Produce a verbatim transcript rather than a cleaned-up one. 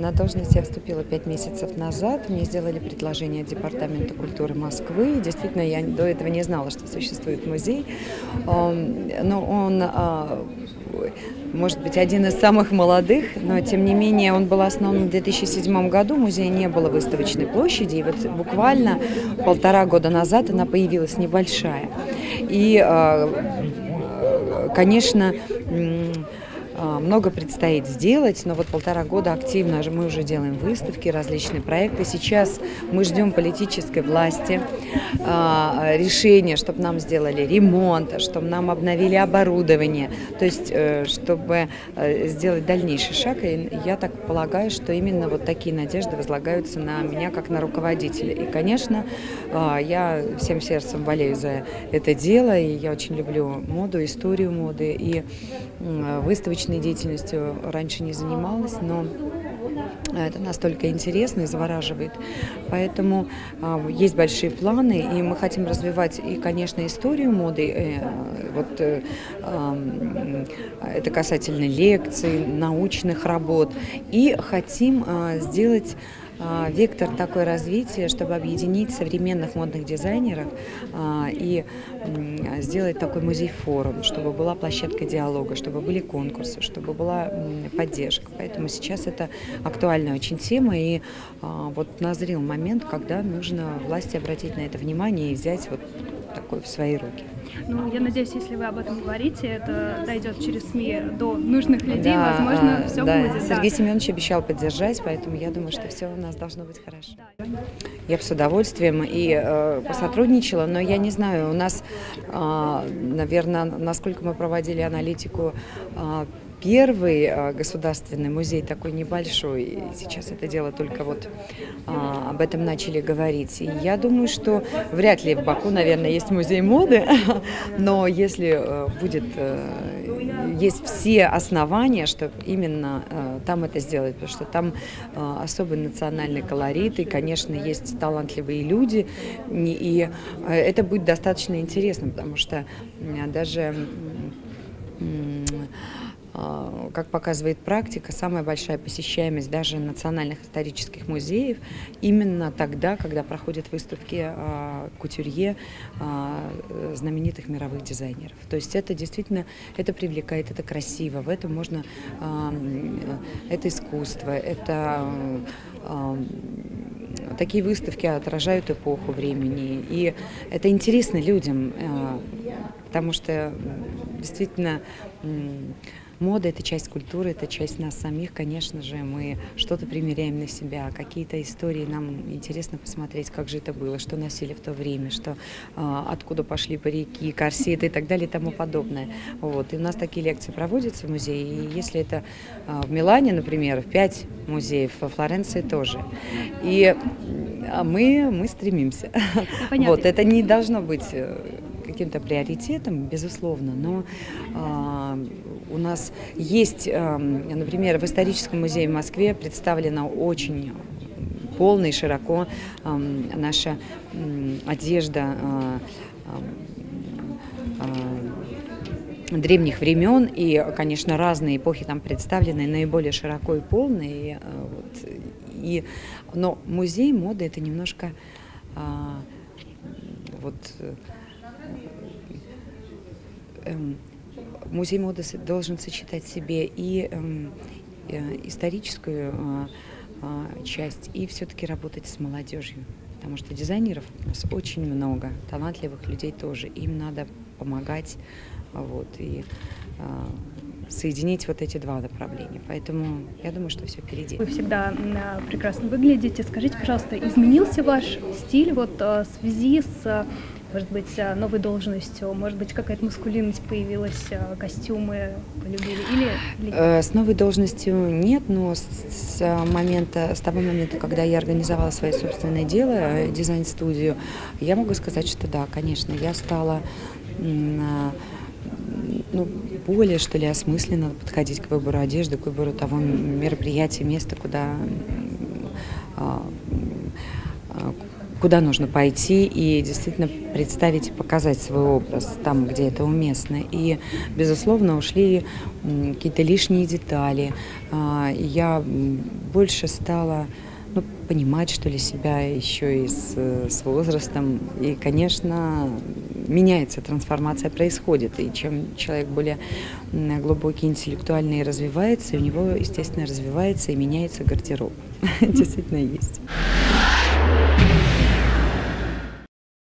На должность я вступила пять месяцев назад. Мне сделали предложение от Департамента культуры Москвы. Действительно, я до этого не знала, что существует музей. Но он, может быть, один из самых молодых, но тем не менее он был основан в две тысячи седьмом году. Музея не было выставочной площади, и вот буквально полтора года назад она появилась небольшая. И, конечно, много предстоит сделать, но вот полтора года активно мы уже делаем выставки, различные проекты. Сейчас мы ждем политической власти, решения, чтобы нам сделали ремонт, чтобы нам обновили оборудование, то есть чтобы сделать дальнейший шаг. И я так полагаю, что именно вот такие надежды возлагаются на меня как на руководителя. И, конечно, я всем сердцем болею за это дело, и я очень люблю моду, историю моды, и выставочной деятельностью раньше не занималась, но это настолько интересно и завораживает. Поэтому э, есть большие планы, и мы хотим развивать и, конечно, историю моды. Э, вот, э, э, это касательно лекций, научных работ. И хотим э, сделать э, вектор такой развития, чтобы объединить современных модных дизайнеров э, и э, сделать такой музей-форум, чтобы была площадка диалога, чтобы были конкурсы, чтобы была э, поддержка. Поэтому сейчас это актуальная очень тема, и а, вот назрел момент, когда нужно власти обратить на это внимание и взять вот такое в свои руки. Ну, я надеюсь, если вы об этом говорите, это дойдет через СМИ до нужных людей, да, возможно, все да. будет. Сергей да. Семенович обещал поддержать, поэтому я думаю, что все у нас должно быть хорошо. Я бы с удовольствием и э, посотрудничала, но я не знаю, у нас, э, наверное, насколько мы проводили аналитику, э, первый э, государственный музей такой небольшой, и сейчас это дело только вот э, об этом начали говорить. И я думаю, что вряд ли в Баку, наверное, есть музей моды, но если э, будет, э, есть все основания, чтобы именно э, там это сделать, потому что там э, особый национальный колорит, и, конечно, есть талантливые люди, и э, это будет достаточно интересно, потому что э, даже э, как показывает практика, самая большая посещаемость даже национальных исторических музеев именно тогда, когда проходят выставки э, кутюрье э, знаменитых мировых дизайнеров. То есть это действительно, это привлекает, это красиво, в этом можно, э, это искусство, это э, такие выставки отражают эпоху времени, и это интересно людям, э, потому что действительно мода – это часть культуры, это часть нас самих. Конечно же, мы что-то примеряем на себя, какие-то истории нам интересно посмотреть, как же это было, что носили в то время, что, откуда пошли парики, корсеты и так далее и тому подобное. Вот. И у нас такие лекции проводятся в музее. И если это в Милане, например, пять музеев, во Флоренции тоже. И мы, мы стремимся. Вот. Это не должно быть каким-то приоритетом, безусловно, но э, у нас есть, э, например, в историческом музее в Москве представлена очень полно и широко э, наша э, одежда э, э, древних времен, и, конечно, разные эпохи там представлены наиболее широко и полно, и, вот, и, но музей моды – это немножко э, вот музей моды должен сочетать в себе и историческую часть, и все-таки работать с молодежью. Потому что дизайнеров у нас очень много, талантливых людей тоже. Им надо помогать, вот, и соединить вот эти два направления. Поэтому я думаю, что все впереди. Вы всегда прекрасно выглядите. Скажите, пожалуйста, изменился ваш стиль вот в связи с, может быть, новой должностью? Может быть, какая-то маскулинность появилась, костюмы полюбили? Или... С новой должностью нет, но с момента, с того момента, когда я организовала свое собственное дело, дизайн-студию, я могу сказать, что да, конечно, я стала ну, более, что ли, осмысленно подходить к выбору одежды, к выбору того мероприятия, места, куда куда нужно пойти и действительно представить и показать свой образ там, где это уместно. И, безусловно, ушли какие-то лишние детали. Я больше стала ну, понимать, что ли, себя еще и с, с возрастом. И, конечно, меняется, трансформация происходит. И чем человек более глубокий, интеллектуальный развивается, у него, естественно, развивается и меняется гардероб. Действительно есть.